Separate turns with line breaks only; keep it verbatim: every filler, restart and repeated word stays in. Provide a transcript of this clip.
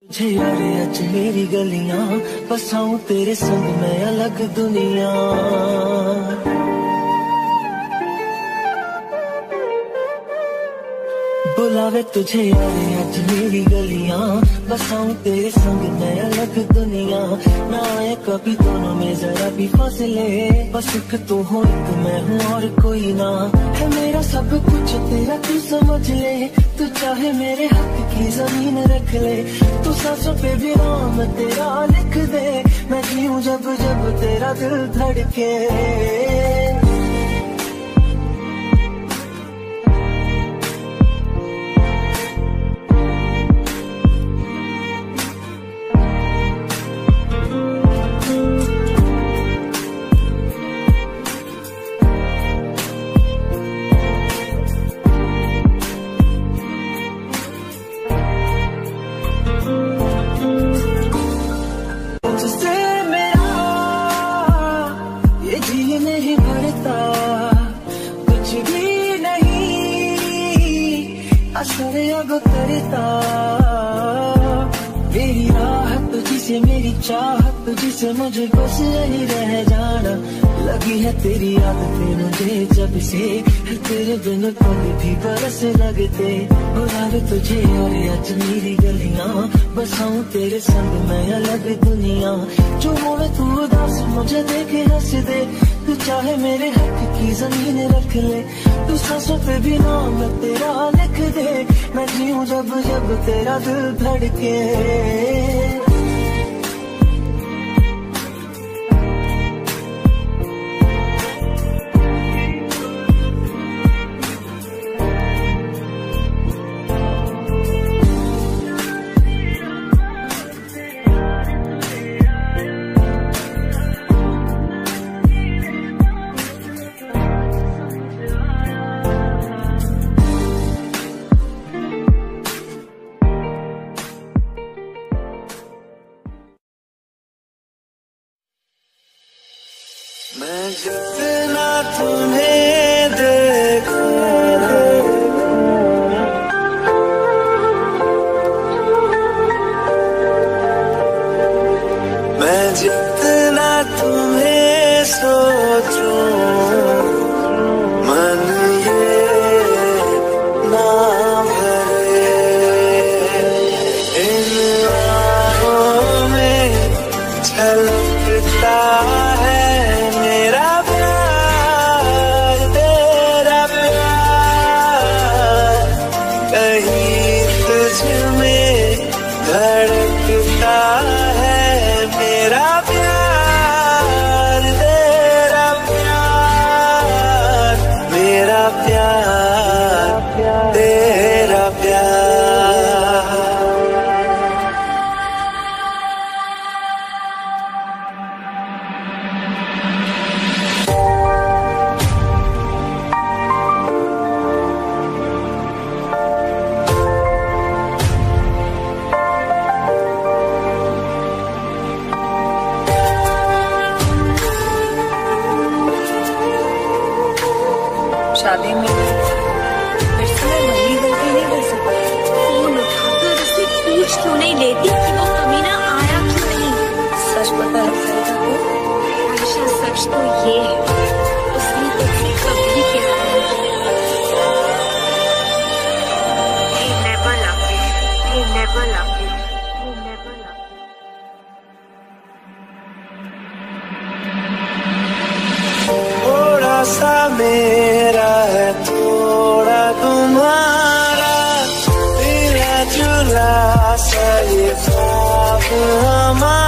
तुझे यार अच मेरी गलियां बसाऊं तेरे संग मैं अलग दुनिया। बुलावे तुझे यार अच मेरी गलियां बसाऊं तेरे संग मैं अलग दुनिया। ना आए कभी दोनों में जरा भी फासले, बस एक तू हो एक मैं हूँ और कोई ना। है मेरा सब कुछ तेरा तू समझ ले, तू चाहे मेरे हक की जमीन रख ले। तू सांसों पे भी नाम तेरा लिख दे, मैं जीऊं जब जब तेरा दिल धड़के। असरे अब करता मेरी राहत तुझसे मेरी चाहत तुझसे मुझे बस यही रह जाना। लगी है तेरी आदतें मुझे जब से, तेरे बिन पल भी बरस लगते। बुलावे तुझे और आज मेरी गलियां बसाऊं तेरे संग मैं अलग दुनिया। जो होवे तू उदास मुझे देखे हंस दे, तू चाहे मेरे हक की जमीन रख ले। तू सांसों पे भी नाम तेरा लिख दे, मैं जीऊं जब जब तेरा दिल धड़के। मैं जितना तुम्हें देखूं मैं जितना तुम्हें सोचूं मन ये ना भरे। इन आँखों में छलकता है मेरा प्यार तेरा प्यार, कहीं तुझ में धड़कता है मेरा प्यार तेरा प्यार, मेरा प्यार तेरा प्यार।
शादी में फिर से मैं वही गलती नहीं कर सकती। फोन उठाकर उससे पूछ क्यों नहीं लेती कि वो कमीना आया क्यों नहीं। सच पता है फरीदा को, आयशा सच तो ये है उसने तुझसे कभी कहा he never loved you, he never loved you, he never loved you।
थोड़ा सा मेरा है थोड़ा तुम्हारा, मिला जुला सा ये ख्वाब हमारा।